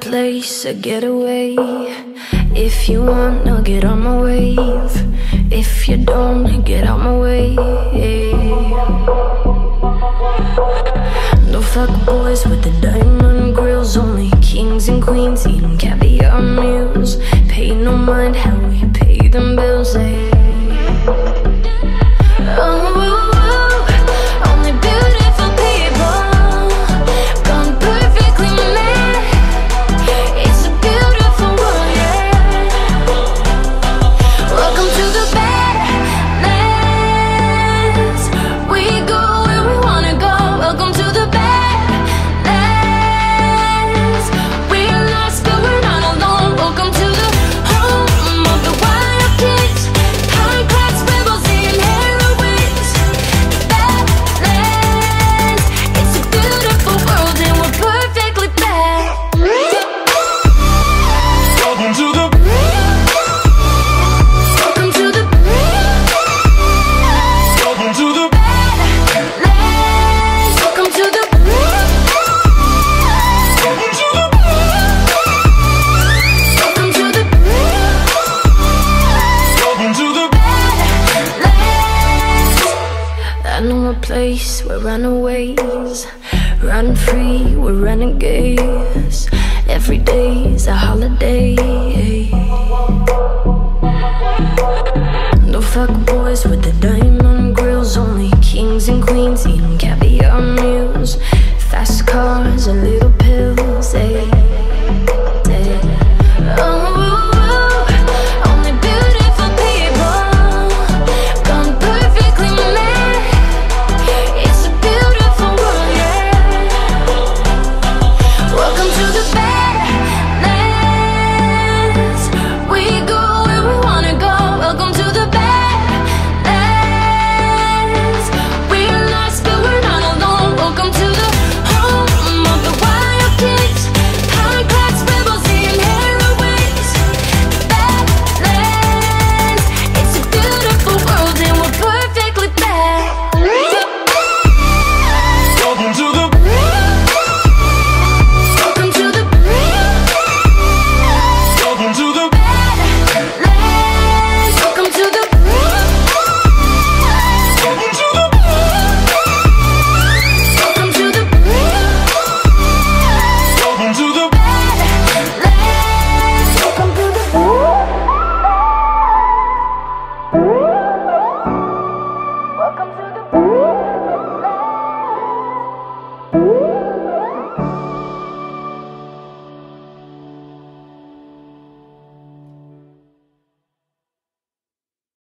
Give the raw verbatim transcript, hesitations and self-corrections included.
place, a getaway. If you want, I'll get on my wave. If you don't, get out my way. No fuck boys with the diamond grills, only kings and queens eating caviar meals. Pay no mind how we pay them bills, eh? Oh, place where runaways run free, we're renegades. Every day's a holiday.